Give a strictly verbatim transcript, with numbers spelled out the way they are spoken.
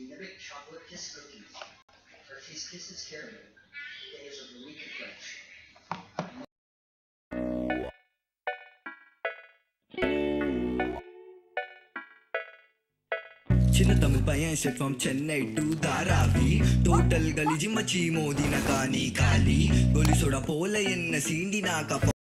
inhibit chocolate kiss cookies. For these kisses carry days of the week of flesh. చిన్న తమిళ పయ్యన్ shift from Chennai to Dharavi total గలీజి మచి మోదిన కాని కాలి గొలి సోడా పోల ఎన్న సీండి నాక